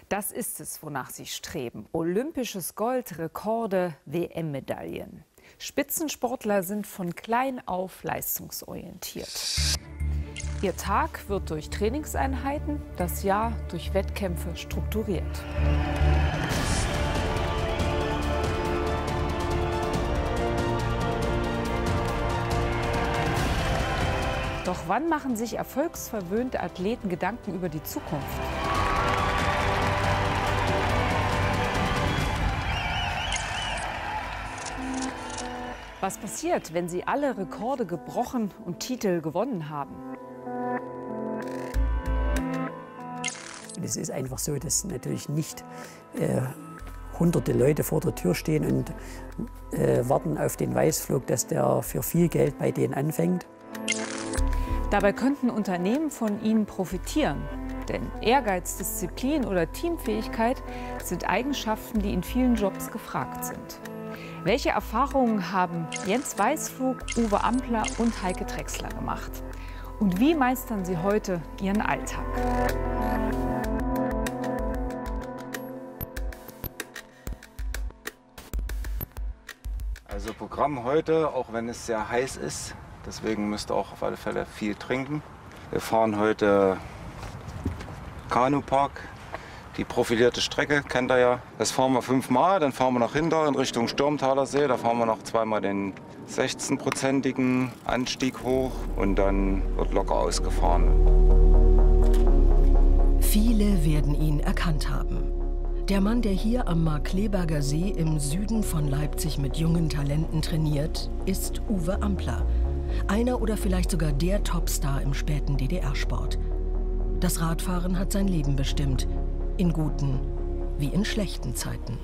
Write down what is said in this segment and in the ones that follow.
Das ist es, wonach sie streben. Olympisches Gold, Rekorde, WM-Medaillen. Spitzensportler sind von klein auf leistungsorientiert. Ihr Tag wird durch Trainingseinheiten, das Jahr durch Wettkämpfe strukturiert. Doch wann machen sich erfolgsverwöhnte Athleten Gedanken über die Zukunft? Was passiert, wenn sie alle Rekorde gebrochen und Titel gewonnen haben? Es ist einfach so, dass natürlich nicht hunderte Leute vor der Tür stehen und warten auf den Weißflug, dass der für viel Geld bei denen anfängt. Dabei könnten Unternehmen von ihnen profitieren. Denn Ehrgeiz, Disziplin oder Teamfähigkeit sind Eigenschaften, die in vielen Jobs gefragt sind. Welche Erfahrungen haben Jens Weißflug, Uwe Ampler und Heike Drechsler gemacht? Und wie meistern sie heute ihren Alltag? Also Programm heute, auch wenn es sehr heiß ist, deswegen müsst ihr auch auf alle Fälle viel trinken. Wir fahren heute Kanupark, die profilierte Strecke, kennt ihr ja. Das fahren wir 5-mal, dann fahren wir nach hinten in Richtung Sturmtaler See. Da fahren wir noch 2-mal den 16-prozentigen Anstieg hoch und dann wird locker ausgefahren. Viele werden ihn erkannt haben. Der Mann, der hier am Markkleeberger See im Süden von Leipzig mit jungen Talenten trainiert, ist Uwe Ampler. Einer oder vielleicht sogar der Topstar im späten DDR-Sport. Das Radfahren hat sein Leben bestimmt, in guten wie in schlechten Zeiten.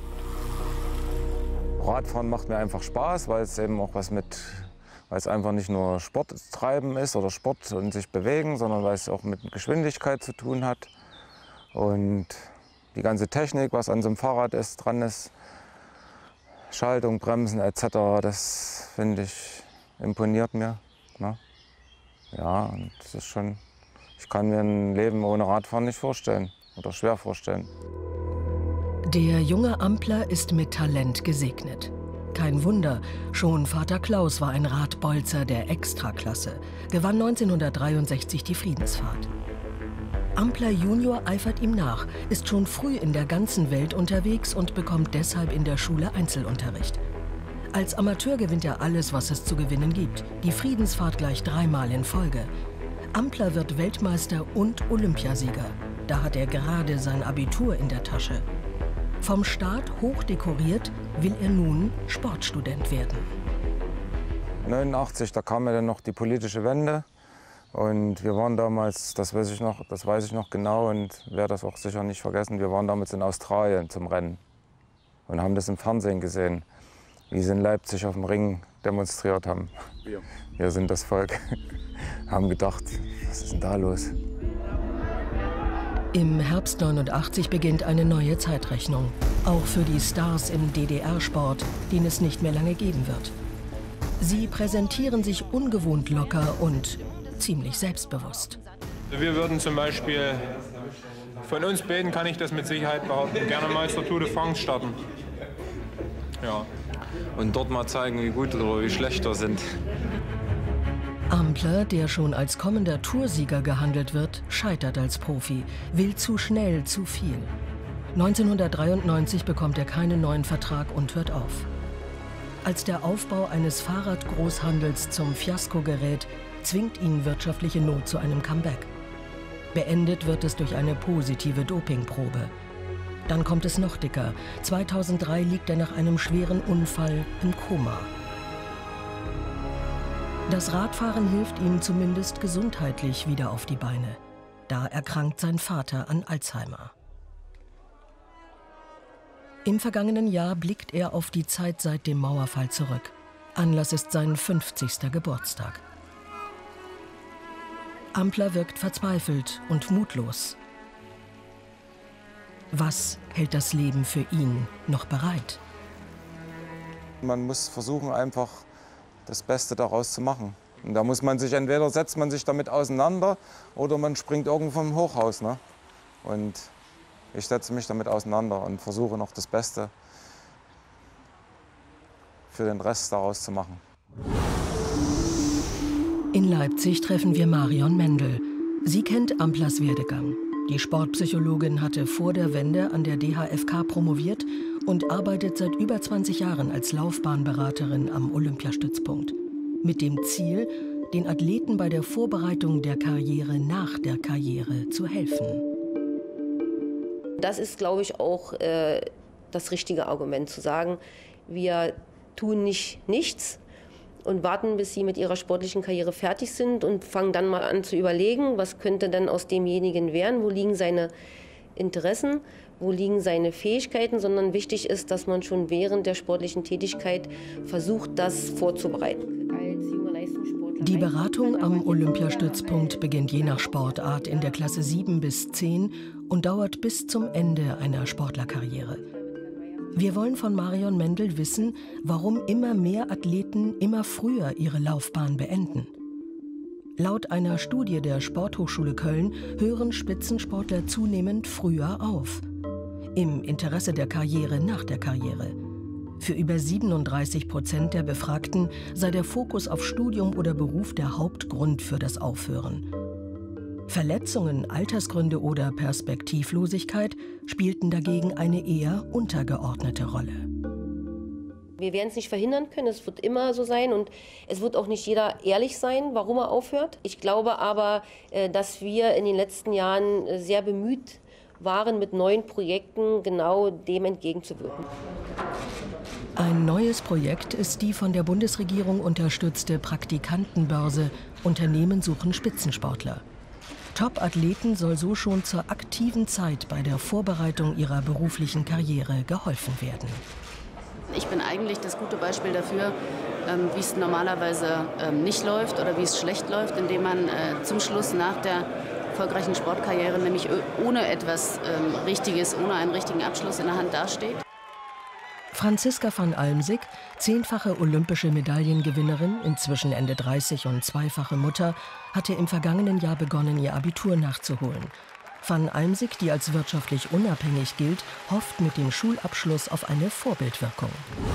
Radfahren macht mir einfach Spaß, weil es eben auch weil es einfach nicht nur Sport treiben ist oder Sport und sich bewegen, sondern weil es auch mit Geschwindigkeit zu tun hat. Und die ganze Technik, was an so einem Fahrrad dran ist, Schaltung, Bremsen etc., das finde ich, imponiert mir. Ne? Ja, und das ist schon, ich kann mir ein Leben ohne Radfahren nicht vorstellen oder schwer vorstellen. Der junge Ampler ist mit Talent gesegnet. Kein Wunder, schon Vater Klaus war ein Radbolzer der Extraklasse, gewann 1963 die Friedensfahrt. Ampler Junior eifert ihm nach, ist schon früh in der ganzen Welt unterwegs und bekommt deshalb in der Schule Einzelunterricht. Als Amateur gewinnt er alles, was es zu gewinnen gibt. Die Friedensfahrt gleich 3-mal in Folge. Ampler wird Weltmeister und Olympiasieger. Da hat er gerade sein Abitur in der Tasche. Vom Staat hoch dekoriert, will er nun Sportstudent werden. 1989, da kam ja dann noch die politische Wende. Und wir waren damals, das weiß ich noch genau und werde das auch sicher nicht vergessen, wir waren damals in Australien zum Rennen und haben das im Fernsehen gesehen, wie sie in Leipzig auf dem Ring demonstriert haben. Wir sind das Volk. Haben gedacht, was ist denn da los? Im Herbst 89 beginnt eine neue Zeitrechnung. Auch für die Stars im DDR-Sport, den es nicht mehr lange geben wird. Sie präsentieren sich ungewohnt locker und ziemlich selbstbewusst. Wir würden zum Beispiel, von uns beiden kann ich das mit Sicherheit behaupten, gerne Meister Tour de France starten. Ja. Und dort mal zeigen, wie gut oder wie schlecht wir sind. Ampler, der schon als kommender Toursieger gehandelt wird, scheitert als Profi, will zu schnell zu viel. 1993 bekommt er keinen neuen Vertrag und hört auf. Als der Aufbau eines Fahrradgroßhandels zum Fiasko gerät, zwingt ihn wirtschaftliche Not zu einem Comeback. Beendet wird es durch eine positive Dopingprobe. Dann kommt es noch dicker. 2003 liegt er nach einem schweren Unfall im Koma. Das Radfahren hilft ihm zumindest gesundheitlich wieder auf die Beine. Da erkrankt sein Vater an Alzheimer. Im vergangenen Jahr blickt er auf die Zeit seit dem Mauerfall zurück. Anlass ist sein 50. Geburtstag. Ampler wirkt verzweifelt und mutlos. Was hält das Leben für ihn noch bereit? Man muss versuchen, einfach das Beste daraus zu machen. Und da muss man sich, entweder setzt man sich damit auseinander oder man springt irgendwo vom Hochhaus. Ne? Und ich setze mich damit auseinander und versuche noch das Beste für den Rest daraus zu machen. In Leipzig treffen wir Marion Mendel. Sie kennt Amplers Werdegang. Die Sportpsychologin hatte vor der Wende an der DHFK promoviert und arbeitet seit über 20 Jahren als Laufbahnberaterin am Olympiastützpunkt. Mit dem Ziel, den Athleten bei der Vorbereitung der Karriere nach der Karriere zu helfen. Das ist, glaube ich, auch das richtige Argument, zu sagen, wir tun nicht nichts und warten, bis sie mit ihrer sportlichen Karriere fertig sind und fangen dann mal an zu überlegen, was könnte denn aus demjenigen werden, wo liegen seine Interessen, wo liegen seine Fähigkeiten, sondern wichtig ist, dass man schon während der sportlichen Tätigkeit versucht, das vorzubereiten. Als junger Leistungssportler Die Beratung am Olympiastützpunkt beginnt je nach Sportart in der Klasse 7 bis 10 und dauert bis zum Ende einer Sportlerkarriere. Wir wollen von Marion Mendel wissen, warum immer mehr Athleten immer früher ihre Laufbahn beenden. Laut einer Studie der Sporthochschule Köln hören Spitzensportler zunehmend früher auf. Im Interesse der Karriere nach der Karriere. Für über 37% der Befragten sei der Fokus auf Studium oder Beruf der Hauptgrund für das Aufhören. Verletzungen, Altersgründe oder Perspektivlosigkeit spielten dagegen eine eher untergeordnete Rolle. Wir werden es nicht verhindern können, es wird immer so sein und es wird auch nicht jeder ehrlich sein, warum er aufhört. Ich glaube aber, dass wir in den letzten Jahren sehr bemüht waren, mit neuen Projekten genau dem entgegenzuwirken. Ein neues Projekt ist die von der Bundesregierung unterstützte Praktikantenbörse Unternehmen suchen Spitzensportler. Top-Athleten soll so schon zur aktiven Zeit bei der Vorbereitung ihrer beruflichen Karriere geholfen werden. Ich bin eigentlich das gute Beispiel dafür, wie es normalerweise nicht läuft oder wie es schlecht läuft, indem man zum Schluss nach der erfolgreichen Sportkarriere nämlich ohne etwas Richtiges, ohne einen richtigen Abschluss in der Hand dasteht. Franziska van Almsick, 10-fache olympische Medaillengewinnerin, inzwischen Ende 30 und zweifache Mutter, hatte im vergangenen Jahr begonnen, ihr Abitur nachzuholen. Van Almsick, die als wirtschaftlich unabhängig gilt, hofft mit dem Schulabschluss auf eine Vorbildwirkung.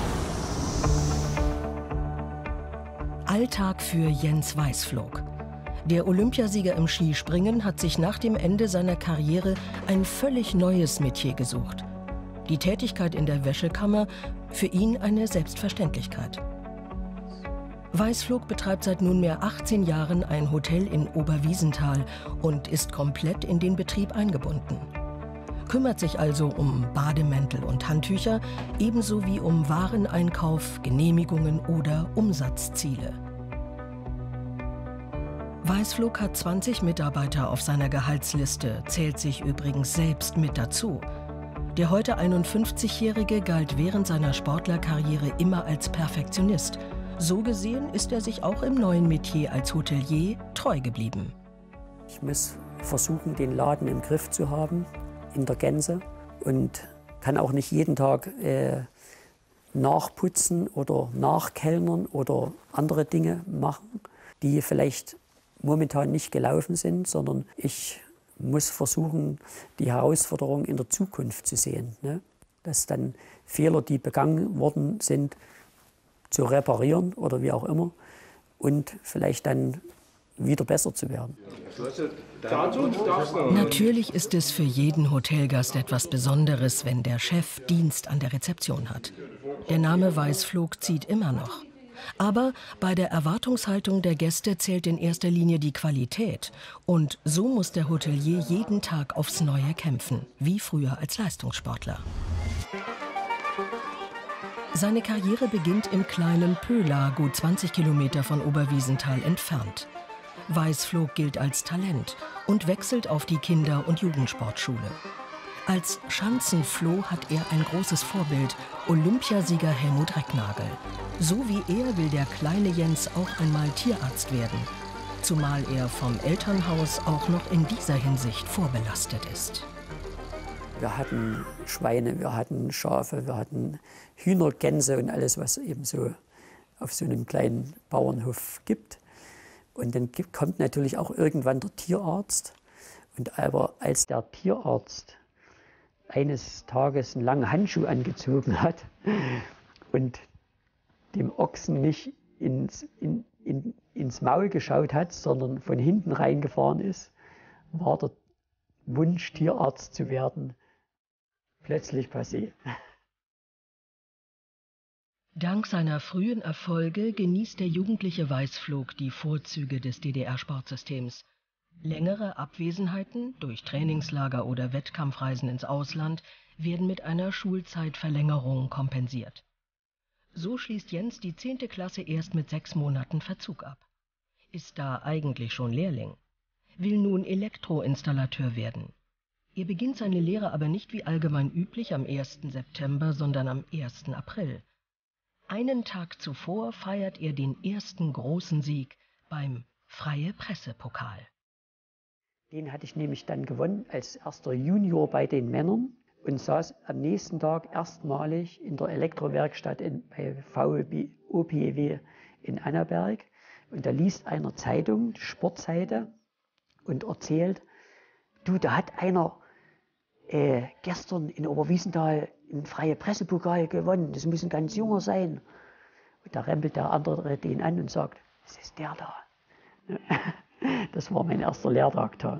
Alltag für Jens Weißflog. Der Olympiasieger im Skispringen hat sich nach dem Ende seiner Karriere ein völlig neues Metier gesucht. Die Tätigkeit in der Wäschekammer, für ihn eine Selbstverständlichkeit. Weißflog betreibt seit nunmehr 18 Jahren ein Hotel in Oberwiesenthal und ist komplett in den Betrieb eingebunden. Kümmert sich also um Bademäntel und Handtücher, ebenso wie um Wareneinkauf, Genehmigungen oder Umsatzziele. Weißflog hat 20 Mitarbeiter auf seiner Gehaltsliste, zählt sich übrigens selbst mit dazu. Der heute 51-Jährige galt während seiner Sportlerkarriere immer als Perfektionist. So gesehen ist er sich auch im neuen Metier als Hotelier treu geblieben. Ich muss versuchen, den Laden im Griff zu haben, in der Gänze, und kann auch nicht jeden Tag nachputzen oder nachkellnern oder andere Dinge machen, die vielleicht momentan nicht gelaufen sind, sondern ich muss versuchen, die Herausforderung in der Zukunft zu sehen. Ne? Dass dann Fehler, die begangen worden sind, zu reparieren oder wie auch immer und vielleicht dann wieder besser zu werden. Natürlich ist es für jeden Hotelgast etwas Besonderes, wenn der Chef Dienst an der Rezeption hat. Der Name Weißflog zieht immer noch. Aber bei der Erwartungshaltung der Gäste zählt in erster Linie die Qualität. Und so muss der Hotelier jeden Tag aufs Neue kämpfen, wie früher als Leistungssportler. Seine Karriere beginnt im kleinen Pöhla, gut 20 Kilometer von Oberwiesenthal entfernt. Weißflog gilt als Talent und wechselt auf die Kinder- und Jugendsportschule. Als Schanzenfloh hat er ein großes Vorbild, Olympiasieger Helmut Recknagel. So wie er will der kleine Jens auch einmal Tierarzt werden, zumal er vom Elternhaus auch noch in dieser Hinsicht vorbelastet ist. Wir hatten Schweine, wir hatten Schafe, wir hatten Hühner, Gänse und alles, was eben so auf so einem kleinen Bauernhof gibt. Und dann kommt natürlich auch irgendwann der Tierarzt. Und aber als der Tierarzt eines Tages einen langen Handschuh angezogen hat und dem Ochsen nicht ins Maul geschaut hat, sondern von hinten reingefahren ist, war der Wunsch, Tierarzt zu werden, plötzlich passé. Dank seiner frühen Erfolge genießt der jugendliche Weißflog die Vorzüge des DDR-Sportsystems. Längere Abwesenheiten durch Trainingslager oder Wettkampfreisen ins Ausland werden mit einer Schulzeitverlängerung kompensiert. So schließt Jens die 10. Klasse erst mit 6 Monaten Verzug ab. Ist da eigentlich schon Lehrling. Will nun Elektroinstallateur werden. Er beginnt seine Lehre aber nicht wie allgemein üblich am 1. September, sondern am 1. April. Einen Tag zuvor feiert er den ersten großen Sieg beim Freie Presse-Pokal. Den hatte ich nämlich dann gewonnen als erster Junior bei den Männern und saß am nächsten Tag erstmalig in der Elektrowerkstatt bei VEB OPEW in Annaberg. Und da liest einer Zeitung, die Sportseite, und erzählt, du, da hat einer gestern in Oberwiesenthal einen Freie Presse-Pokal gewonnen, das muss ein ganz junger sein. Und da rempelt der andere den an und sagt, das ist der da. Das war mein erster Lehrtag da.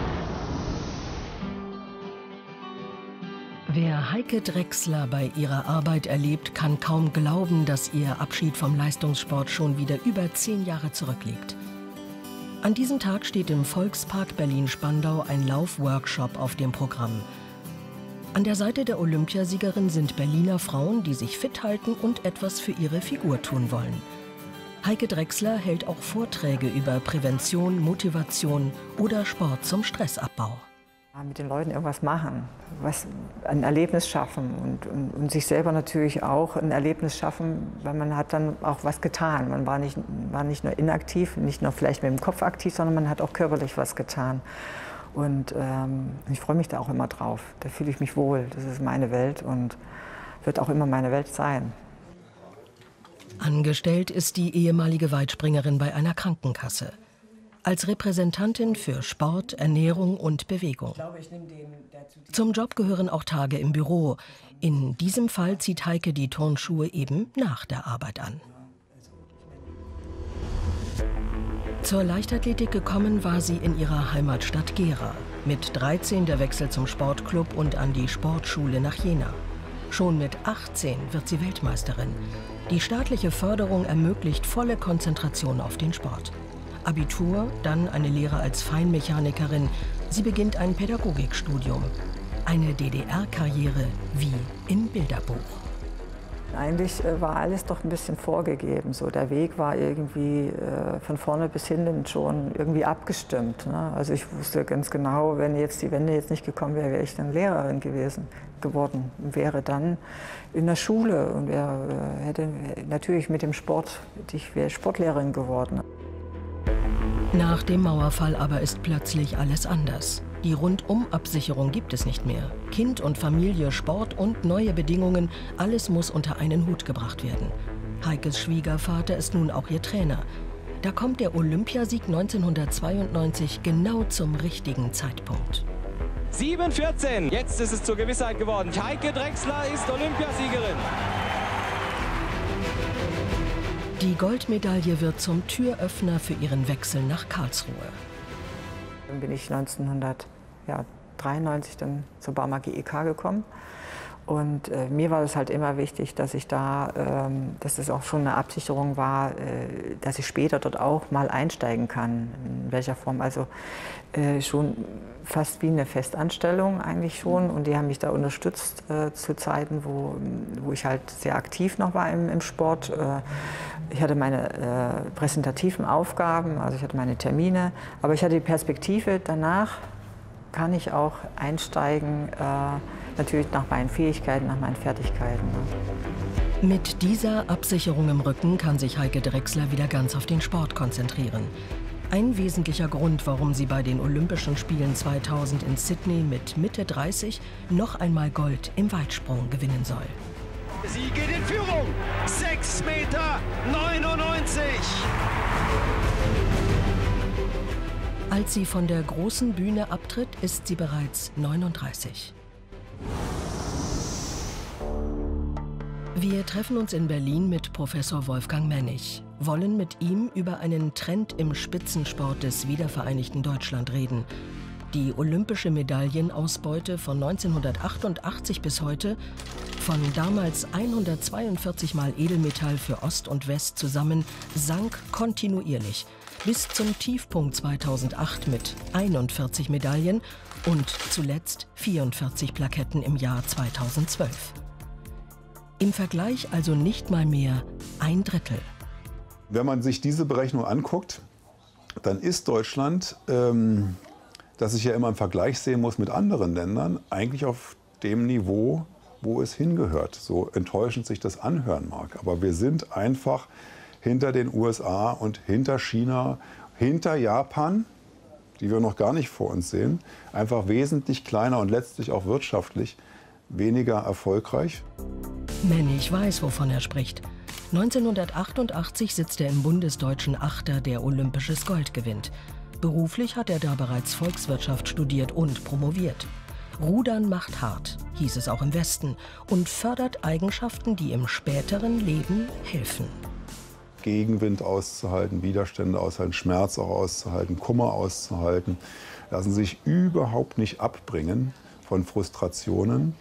Wer Heike Drechsler bei ihrer Arbeit erlebt, kann kaum glauben, dass ihr Abschied vom Leistungssport schon wieder über 10 Jahre zurückliegt. An diesem Tag steht im Volkspark Berlin-Spandau ein Laufworkshop auf dem Programm. An der Seite der Olympiasiegerin sind Berliner Frauen, die sich fit halten und etwas für ihre Figur tun wollen. Heike Drechsler hält auch Vorträge über Prävention, Motivation oder Sport zum Stressabbau. Mit den Leuten irgendwas machen, ein Erlebnis schaffen und sich selber natürlich auch ein Erlebnis schaffen, weil man hat dann auch was getan. Man war nicht nur inaktiv, nicht nur vielleicht mit dem Kopf aktiv, sondern man hat auch körperlich was getan. Und ich freue mich da auch immer drauf. Da fühle ich mich wohl. Das ist meine Welt und wird auch immer meine Welt sein. Angestellt ist die ehemalige Weitspringerin bei einer Krankenkasse. Als Repräsentantin für Sport, Ernährung und Bewegung. Zum Job gehören auch Tage im Büro. In diesem Fall zieht Heike die Turnschuhe eben nach der Arbeit an. Zur Leichtathletik gekommen war sie in ihrer Heimatstadt Gera. Mit 13 der Wechsel zum Sportclub und an die Sportschule nach Jena. Schon mit 18 wird sie Weltmeisterin. Die staatliche Förderung ermöglicht volle Konzentration auf den Sport. Abitur, dann eine Lehre als Feinmechanikerin. Sie beginnt ein Pädagogikstudium. Eine DDR-Karriere wie im Bilderbuch. Eigentlich war alles doch ein bisschen vorgegeben. So, der Weg war irgendwie von vorne bis hinten schon irgendwie abgestimmt. Ne? Also ich wusste ganz genau, wenn jetzt die Wende jetzt nicht gekommen wäre, wäre ich dann Lehrerin geworden. Und wäre dann in der Schule und hätte natürlich mit dem Sport, ich wäre Sportlehrerin geworden. Nach dem Mauerfall aber ist plötzlich alles anders. Die Rundum-Absicherung gibt es nicht mehr. Kind und Familie, Sport und neue Bedingungen, alles muss unter einen Hut gebracht werden. Heikes Schwiegervater ist nun auch ihr Trainer. Da kommt der Olympiasieg 1992 genau zum richtigen Zeitpunkt. 7:14, jetzt ist es zur Gewissheit geworden. Heike Drechsler ist Olympiasiegerin. Die Goldmedaille wird zum Türöffner für ihren Wechsel nach Karlsruhe. Dann bin ich 1993 dann zur Barmer GEK gekommen. Und mir war es halt immer wichtig, dass ich da, dass es auch schon eine Absicherung war, dass ich später dort auch mal einsteigen kann. In welcher Form? Also schon fast wie eine Festanstellung eigentlich schon. Und die haben mich da unterstützt zu Zeiten, wo ich halt sehr aktiv noch war im Sport. Ich hatte meine präsentativen Aufgaben, also ich hatte meine Termine. Aber ich hatte die Perspektive, danach kann ich auch einsteigen, natürlich nach meinen Fähigkeiten, nach meinen Fertigkeiten. Mit dieser Absicherung im Rücken kann sich Heike Drechsler wieder ganz auf den Sport konzentrieren. Ein wesentlicher Grund, warum sie bei den Olympischen Spielen 2000 in Sydney mit Mitte 30 noch einmal Gold im Weitsprung gewinnen soll. Sie geht in Führung, 6,99 Meter. Als sie von der großen Bühne abtritt, ist sie bereits 39. Wir treffen uns in Berlin mit Professor Wolfgang Mennig, wollen mit ihm über einen Trend im Spitzensport des wiedervereinigten Deutschland reden. Die olympische Medaillenausbeute von 1988 bis heute, von damals 142 Mal Edelmetall für Ost und West zusammen, sank kontinuierlich bis zum Tiefpunkt 2008 mit 41 Medaillen und zuletzt 44 Plaketten im Jahr 2012. Im Vergleich also nicht mal mehr ein Drittel. Wenn man sich diese Berechnung anguckt, dann ist Deutschland, das ich ja immer im Vergleich sehen muss mit anderen Ländern, eigentlich auf dem Niveau, wo es hingehört. So enttäuschend sich das anhören mag. Aber wir sind einfach hinter den USA und hinter China, hinter Japan, die wir noch gar nicht vor uns sehen, einfach wesentlich kleiner und letztlich auch wirtschaftlich weniger erfolgreich. Mennig weiß, wovon er spricht. 1988 sitzt er im bundesdeutschen Achter, der olympisches Gold gewinnt. Beruflich hat er da bereits Volkswirtschaft studiert und promoviert. Rudern macht hart, hieß es auch im Westen, und fördert Eigenschaften, die im späteren Leben helfen. Gegenwind auszuhalten, Widerstände auszuhalten, Schmerz auch auszuhalten, Kummer auszuhalten, lassen sich überhaupt nicht abbringen von Frustrationen,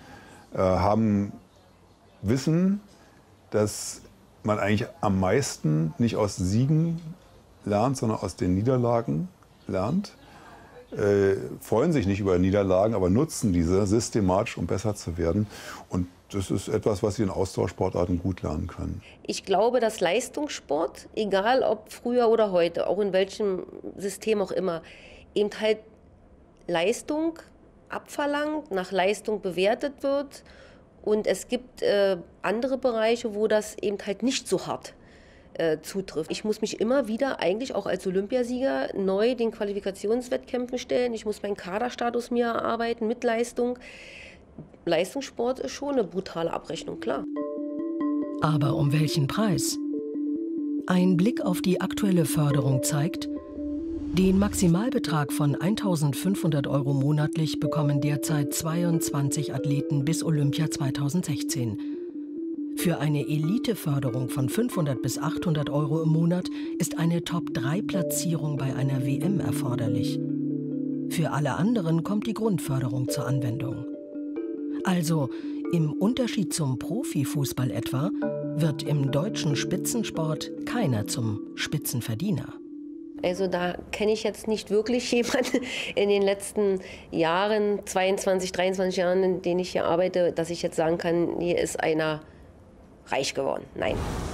wissen, dass man eigentlich am meisten nicht aus Siegen lernt, sondern aus den Niederlagen lernt, freuen sich nicht über Niederlagen, aber nutzen diese systematisch, um besser zu werden. Und das ist etwas, was sie in Ausdauersportarten gut lernen können. Ich glaube, dass Leistungssport, egal ob früher oder heute, auch in welchem System auch immer, eben halt Leistung abverlangt, nach Leistung bewertet wird. Und es gibt andere Bereiche, wo das eben halt nicht so hart zutrifft. Ich muss mich immer wieder, eigentlich auch als Olympiasieger, neu den Qualifikationswettkämpfen stellen. Ich muss meinen Kaderstatus mir erarbeiten mit Leistung. Leistungssport ist schon eine brutale Abrechnung, klar. Aber um welchen Preis? Ein Blick auf die aktuelle Förderung zeigt, den Maximalbetrag von 1.500 € monatlich bekommen derzeit 22 Athleten bis Olympia 2016. Für eine Eliteförderung von 500 bis 800 € im Monat ist eine Top-3-Platzierung bei einer WM erforderlich. Für alle anderen kommt die Grundförderung zur Anwendung. Also, im Unterschied zum Profifußball etwa, wird im deutschen Spitzensport keiner zum Spitzenverdiener. Also da kenne ich jetzt nicht wirklich jemanden in den letzten Jahren, 22, 23 Jahren, in denen ich hier arbeite, dass ich jetzt sagen kann, hier ist einer reich geworden. Nein.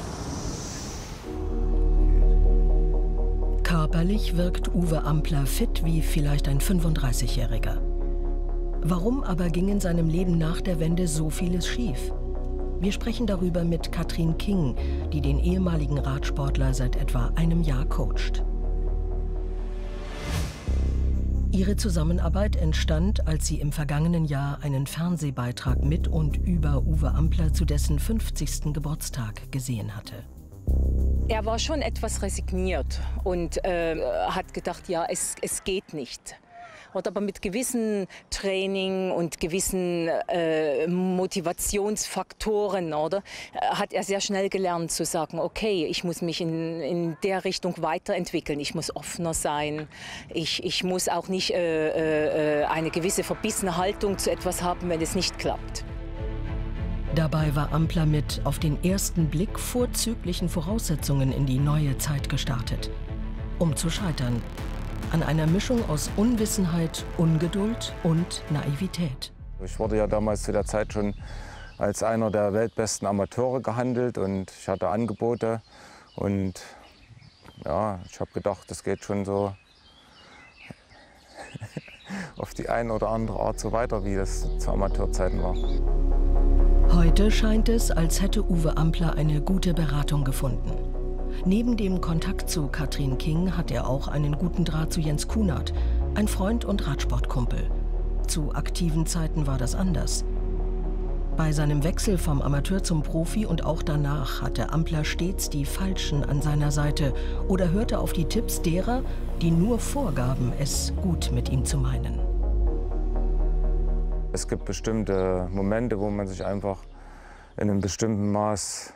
Körperlich wirkt Uwe Ampler fit wie vielleicht ein 35-Jähriger. Warum aber ging in seinem Leben nach der Wende so vieles schief? Wir sprechen darüber mit Katrin King, die den ehemaligen Radsportler seit etwa einem Jahr coacht. Ihre Zusammenarbeit entstand, als sie im vergangenen Jahr einen Fernsehbeitrag mit und über Uwe Ampler zu dessen 50. Geburtstag gesehen hatte. Er war schon etwas resigniert und hat gedacht, ja, es geht nicht. Aber mit gewissen Training und gewissen Motivationsfaktoren, oder, hat er sehr schnell gelernt zu sagen, okay, ich muss mich in der Richtung weiterentwickeln, ich muss offener sein, ich muss auch nicht eine gewisse verbissene Haltung zu etwas haben, wenn es nicht klappt. Dabei war Ampler mit auf den ersten Blick vorzüglichen Voraussetzungen in die neue Zeit gestartet, um zu scheitern. An einer Mischung aus Unwissenheit, Ungeduld und Naivität. Ich wurde ja damals zu der Zeit schon als einer der weltbesten Amateure gehandelt und ich hatte Angebote und ja, ich habe gedacht, das geht schon so auf die eine oder andere Art so weiter, wie das zu Amateurzeiten war. Heute scheint es, als hätte Uwe Ampler eine gute Beratung gefunden. Neben dem Kontakt zu Katrin King hat er auch einen guten Draht zu Jens Kunert, ein Freund und Radsportkumpel. Zu aktiven Zeiten war das anders. Bei seinem Wechsel vom Amateur zum Profi und auch danach hatte Ampler stets die Falschen an seiner Seite oder hörte auf die Tipps derer, die nur vorgaben, es gut mit ihm zu meinen. Es gibt bestimmte Momente, wo man sich einfach in einem bestimmten Maß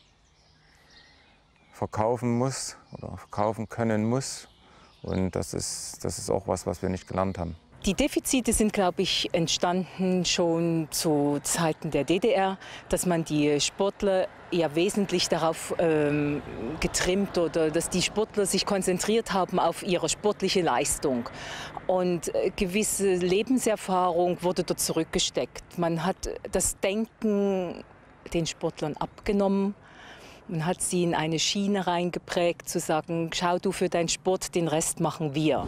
verkaufen muss oder verkaufen können muss. Und das ist auch was wir nicht gelernt haben. Die Defizite sind, glaube ich, entstanden schon zu Zeiten der DDR, dass man die Sportler eher wesentlich darauf getrimmt oder dass die Sportler sich konzentriert haben auf ihre sportliche Leistung. Und gewisse Lebenserfahrung wurde dort zurückgesteckt. Man hat das Denken den Sportlern abgenommen. Man hat sie in eine Schiene reingeprägt, zu sagen, schau du für deinen Sport, den Rest machen wir.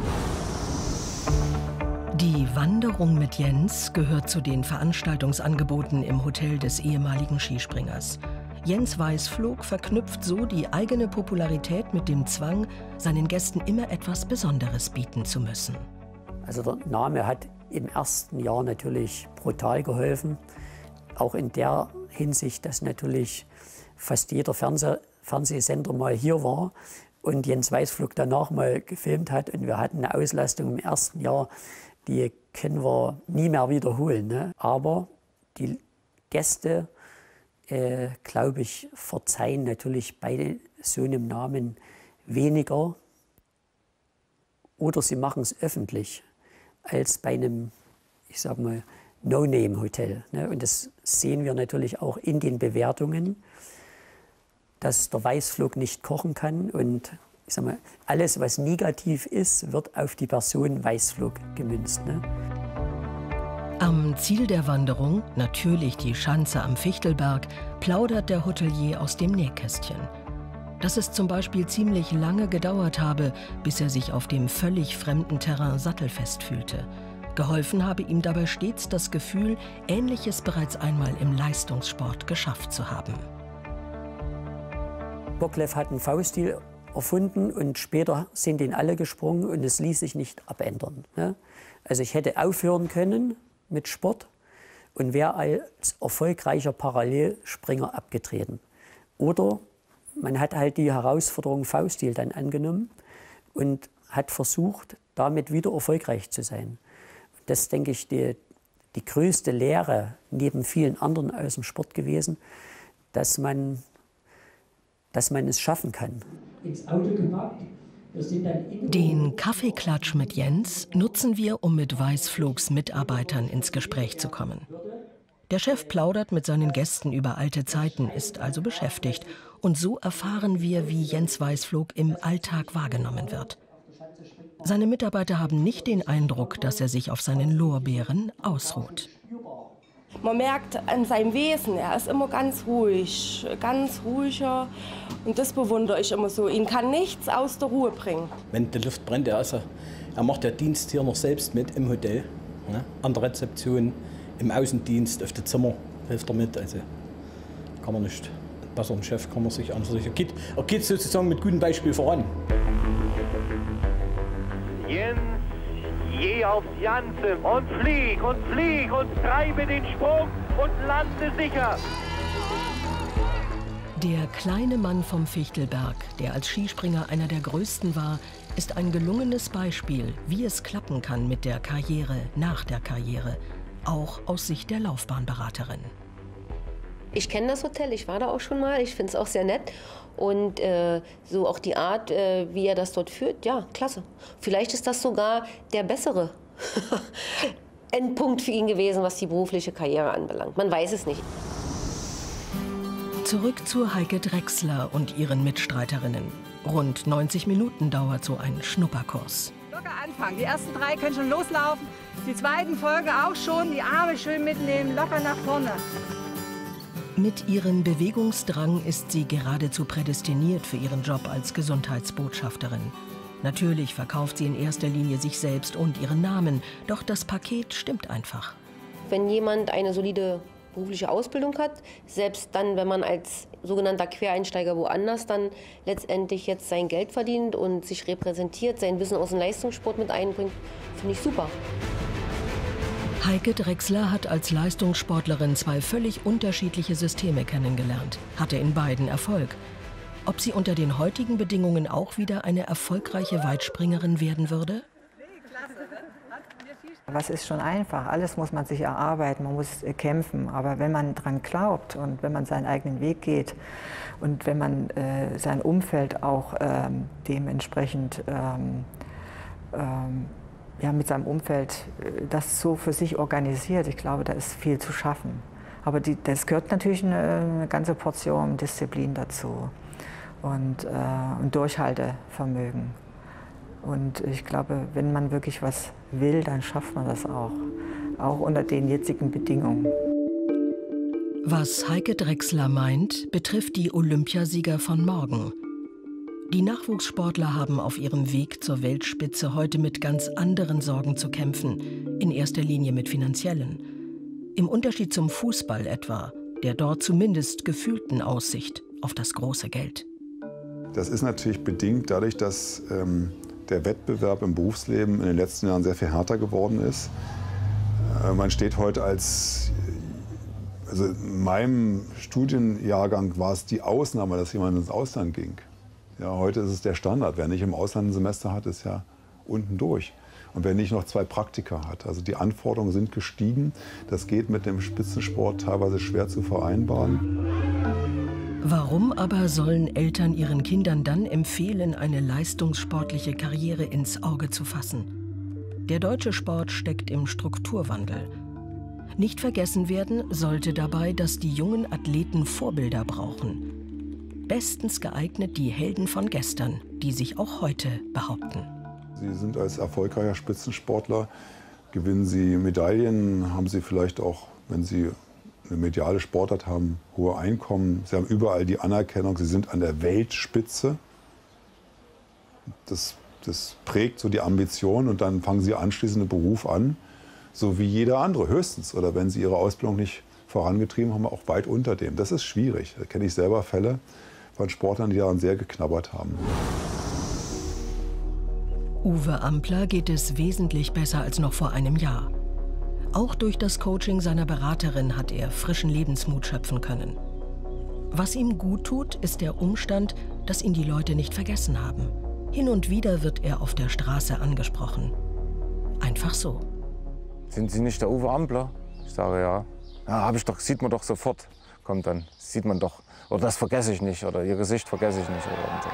Die Wanderung mit Jens gehört zu den Veranstaltungsangeboten im Hotel des ehemaligen Skispringers. Jens Weißflog verknüpft so die eigene Popularität mit dem Zwang, seinen Gästen immer etwas Besonderes bieten zu müssen. Also der Name hat im ersten Jahr natürlich brutal geholfen. Auch in der Hinsicht, dass natürlich fast jeder Fernsehsender mal hier war und Jens Weißflog danach mal gefilmt hat. Und wir hatten eine Auslastung im ersten Jahr, die können wir nie mehr wiederholen. Ne? Aber die Gäste, glaube ich, verzeihen natürlich bei so einem Namen weniger oder sie machen es öffentlich als bei einem, ich sag mal, No-Name-Hotel. Ne? Und das sehen wir natürlich auch in den Bewertungen, dass der Weißflog nicht kochen kann und ich sag mal, alles, was negativ ist, wird auf die Person Weißflog gemünzt. Ne? Am Ziel der Wanderung, natürlich die Schanze am Fichtelberg, plaudert der Hotelier aus dem Nähkästchen. Dass es zum Beispiel ziemlich lange gedauert habe, bis er sich auf dem völlig fremden Terrain sattelfest fühlte. Geholfen habe ihm dabei stets das Gefühl, Ähnliches bereits einmal im Leistungssport geschafft zu haben. Boklev hat einen V-Stil erfunden und später sind ihn alle gesprungen und es ließ sich nicht abändern. Ne? Also ich hätte aufhören können mit Sport und wäre als erfolgreicher Parallelspringer abgetreten. Oder man hat halt die Herausforderung V-Stil dann angenommen und hat versucht, damit wieder erfolgreich zu sein. Das ist, denke ich, die größte Lehre neben vielen anderen aus dem Sport gewesen, dass man es schaffen kann. Ins Auto gepackt. Den Kaffeeklatsch mit Jens nutzen wir, um mit Weißflogs Mitarbeitern ins Gespräch zu kommen. Der Chef plaudert mit seinen Gästen über alte Zeiten, ist also beschäftigt. Und so erfahren wir, wie Jens Weißflog im Alltag wahrgenommen wird. Seine Mitarbeiter haben nicht den Eindruck, dass er sich auf seinen Lorbeeren ausruht. Man merkt an seinem Wesen, er ist immer ganz ruhig, ganz ruhiger. Und das bewundere ich immer so. Ihn kann nichts aus der Ruhe bringen. Wenn die Luft brennt, er macht den Dienst hier noch selbst mit im Hotel. Ne? An der Rezeption, im Außendienst, auf dem Zimmer hilft er mit. Also kann man nicht, einen besseren Chef kann man sich an sich. Er geht sozusagen mit gutem Beispiel voran. Jens, geh aufs Janze und flieg und treibe den Sprung und lande sicher. Der kleine Mann vom Fichtelberg, der als Skispringer einer der größten war, ist ein gelungenes Beispiel, wie es klappen kann mit der Karriere nach der Karriere, auch aus Sicht der Laufbahnberaterin. Ich kenne das Hotel, ich war da auch schon mal, ich finde es auch sehr nett. Und so auch die Art, wie er das dort führt, ja, klasse. Vielleicht ist das sogar der bessere Endpunkt für ihn gewesen, was die berufliche Karriere anbelangt. Man weiß es nicht. Zurück zu Heike Drechsler und ihren Mitstreiterinnen. Rund 90 Minuten dauert so ein Schnupperkurs. Locker anfangen. Die ersten 3 können schon loslaufen. Die zweiten folgen auch schon. Die Arme schön mitnehmen, locker nach vorne. Mit ihrem Bewegungsdrang ist sie geradezu prädestiniert für ihren Job als Gesundheitsbotschafterin. Natürlich verkauft sie in erster Linie sich selbst und ihren Namen, doch das Paket stimmt einfach. Wenn jemand eine solide berufliche Ausbildung hat, selbst dann, wenn man als sogenannter Quereinsteiger woanders dann letztendlich jetzt sein Geld verdient und sich repräsentiert, sein Wissen aus dem Leistungssport mit einbringt, finde ich super. Heike Drechsler hat als Leistungssportlerin 2 völlig unterschiedliche Systeme kennengelernt, hatte in beiden Erfolg. Ob sie unter den heutigen Bedingungen auch wieder eine erfolgreiche Weitspringerin werden würde? Was ist schon einfach? Alles muss man sich erarbeiten, man muss kämpfen. Aber wenn man daran glaubt und wenn man seinen eigenen Weg geht und wenn man sein Umfeld auch dementsprechend ja, mit seinem Umfeld das so für sich organisiert, ich glaube, da ist viel zu schaffen. Aber das gehört natürlich eine ganze Portion Disziplin dazu und Durchhaltevermögen. Und ich glaube, wenn man wirklich was will, dann schafft man das auch unter den jetzigen Bedingungen. Was Heike Drechsler meint, betrifft die Olympiasieger von morgen. Die Nachwuchssportler haben auf ihrem Weg zur Weltspitze heute mit ganz anderen Sorgen zu kämpfen, in erster Linie mit finanziellen. Im Unterschied zum Fußball etwa, der dort zumindest gefühlten Aussicht auf das große Geld. Das ist natürlich bedingt dadurch, dass der Wettbewerb im Berufsleben in den letzten Jahren sehr viel härter geworden ist. Man steht heute also in meinem Studienjahrgang war es die Ausnahme, dass jemand ins Ausland ging. Ja, heute ist es der Standard. Wer nicht im Ausland ein Semester hat, ist ja unten durch. Und wer nicht noch 2 Praktika hat. Also die Anforderungen sind gestiegen. Das geht mit dem Spitzensport teilweise schwer zu vereinbaren. Warum aber sollen Eltern ihren Kindern dann empfehlen, eine leistungssportliche Karriere ins Auge zu fassen? Der deutsche Sport steckt im Strukturwandel. Nicht vergessen werden sollte dabei, dass die jungen Athleten Vorbilder brauchen. Bestens geeignet die Helden von gestern, die sich auch heute behaupten. Sie sind als erfolgreicher Spitzensportler, gewinnen Sie Medaillen, haben Sie vielleicht auch, wenn Sie eine mediale Sportart haben, hohe Einkommen. Sie haben überall die Anerkennung, Sie sind an der Weltspitze. Das prägt so die Ambition und dann fangen Sie anschließend einen Beruf an, so wie jeder andere, höchstens. Oder wenn Sie Ihre Ausbildung nicht vorangetrieben haben, auch weit unter dem. Das ist schwierig. Da kenne ich selber Fälle von Sportlern, die daran sehr geknabbert haben. Uwe Ampler geht es wesentlich besser als noch vor einem Jahr. Auch durch das Coaching seiner Beraterin hat er frischen Lebensmut schöpfen können. Was ihm gut tut, ist der Umstand, dass ihn die Leute nicht vergessen haben. Hin und wieder wird er auf der Straße angesprochen. Einfach so. Sind Sie nicht der Uwe Ampler? Ich sage ja. Ja, sieht man doch sofort. Kommt dann, sieht man doch. Oder das vergesse ich nicht. Oder Ihr Gesicht vergesse ich nicht. Oder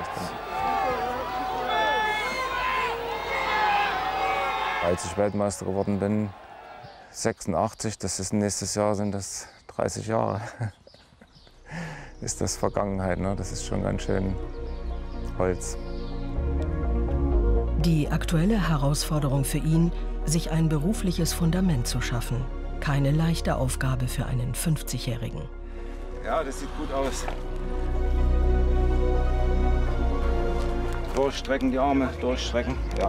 als ich Weltmeister geworden bin, 86, das ist nächstes Jahr, sind das 30 Jahre. Ist das Vergangenheit, ne? Das ist schon ganz schön Holz. Die aktuelle Herausforderung für ihn, sich ein berufliches Fundament zu schaffen. Keine leichte Aufgabe für einen 50-Jährigen. Ja, das sieht gut aus. Durchstrecken die Arme, durchstrecken, ja.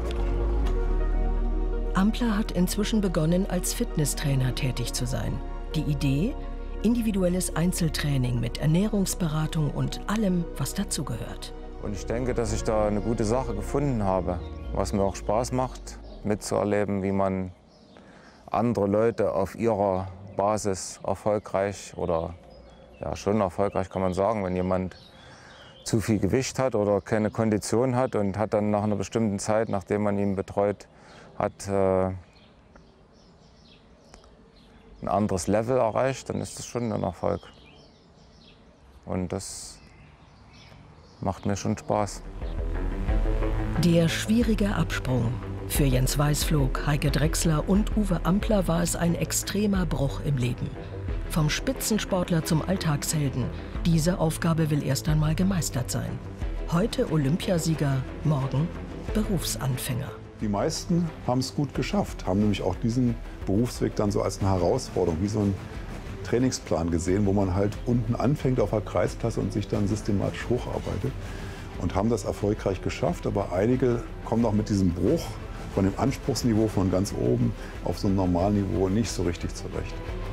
Ampler hat inzwischen begonnen, als Fitnesstrainer tätig zu sein. Die Idee? Individuelles Einzeltraining mit Ernährungsberatung und allem, was dazugehört. Und ich denke, dass ich da eine gute Sache gefunden habe, was mir auch Spaß macht, mitzuerleben, wie man andere Leute auf ihrer Basis erfolgreich oder ja, schon erfolgreich kann man sagen, wenn jemand zu viel Gewicht hat oder keine Kondition hat und hat dann nach einer bestimmten Zeit, nachdem man ihn betreut hat, ein anderes Level erreicht, dann ist das schon ein Erfolg. Und das macht mir schon Spaß. Der schwierige Absprung. Für Jens Weißflog, Heike Drechsler und Uwe Ampler war es ein extremer Bruch im Leben. Vom Spitzensportler zum Alltagshelden. Diese Aufgabe will erst einmal gemeistert sein. Heute Olympiasieger, morgen Berufsanfänger. Die meisten haben es gut geschafft, haben nämlich auch diesen Berufsweg dann so als eine Herausforderung, wie so ein Trainingsplan gesehen, wo man halt unten anfängt auf der Kreisklasse und sich dann systematisch hocharbeitet und haben das erfolgreich geschafft. Aber einige kommen auch mit diesem Bruch von dem Anspruchsniveau von ganz oben auf so ein Normalniveau nicht so richtig zurecht.